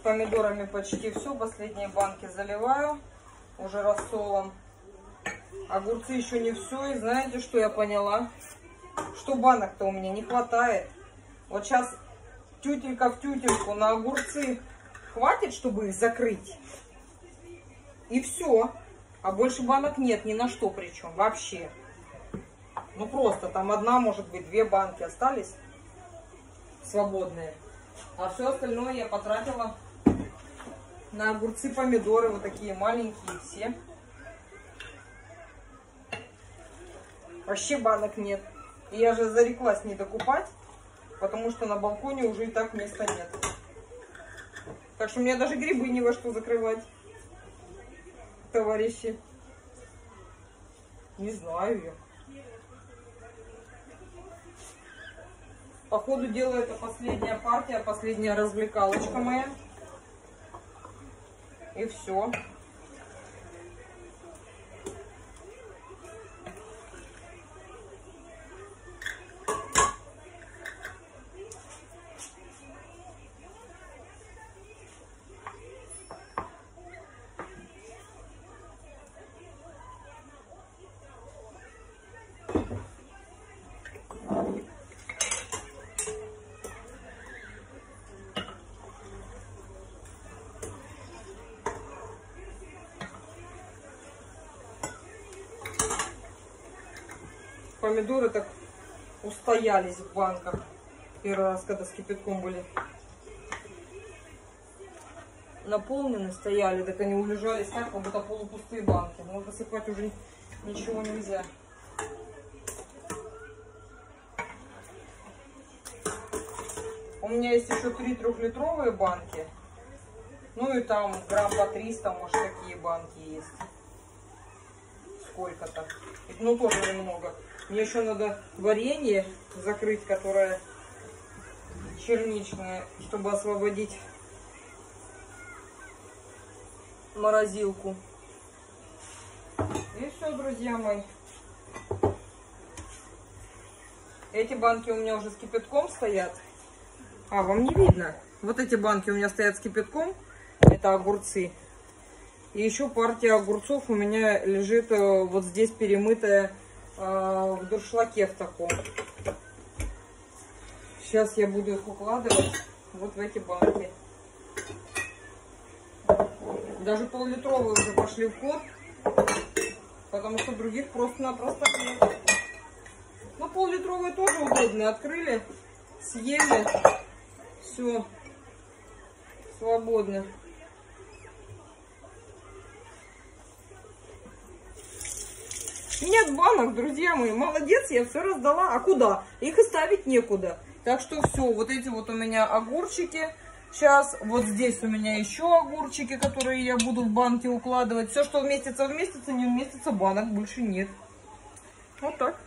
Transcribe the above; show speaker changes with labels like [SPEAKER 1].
[SPEAKER 1] помидорами почти все. Последние банки заливаю уже рассолом. Огурцы еще не все. И знаете, что я поняла? Что банок-то у меня не хватает. Вот сейчас тютелька в тютельку на огурцы хватит, чтобы их закрыть. И все. А больше банок нет ни на что, причем вообще. Ну просто там одна, может быть, 2 банки остались свободные. А все остальное я потратила на огурцы, помидоры. Вот такие маленькие все. Вообще банок нет. И я же зареклась не докупать, потому что на балконе уже и так места нет. Так что мне даже грибы ни во что закрывать, товарищи. Не знаю я. Походу дела это последняя партия, последняя развлекалочка моя. И все. Помидоры так устоялись в банках. Первый раз, когда с кипятком были наполнены, стояли, так они улежались так, как будто полупустые банки. Но высыпать уже ничего нельзя. У меня есть еще 3 трехлитровые банки. Ну и там грамм по 300, может, такие банки есть. Сколько-то. Ну, тоже немного. Мне еще надо варенье закрыть, которое черничное, чтобы освободить морозилку. И все, друзья мои. Эти банки у меня уже с кипятком стоят. А, вам не видно? Вот эти банки у меня стоят с кипятком. Это огурцы. И еще партия огурцов у меня лежит вот здесь перемытая в дуршлаге в таком. Сейчас я буду их укладывать вот в эти банки. Даже пол-литровые уже пошли в ход, потому что других просто-напросто нет. Ну, пол-литровые тоже удобные. Открыли, съели, все, свободно. Нет банок, друзья мои, молодец, я все раздала. А куда? Их и ставить некуда. Так что все, вот эти вот у меня огурчики. Сейчас вот здесь у меня еще огурчики, которые я буду в банке укладывать. Все, что вместится, не вместится, банок больше нет. Вот так.